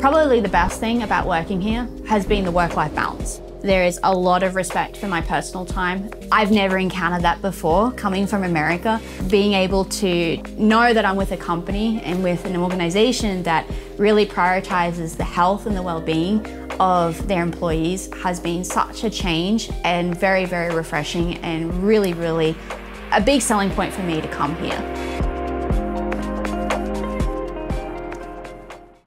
Probably the best thing about working here has been the work-life balance. There is a lot of respect for my personal time. I've never encountered that before, coming from America. Being able to know that I'm with a company and with an organization that really prioritizes the health and the well-being of their employees has been such a change and very, very refreshing, and really, really a big selling point for me to come here.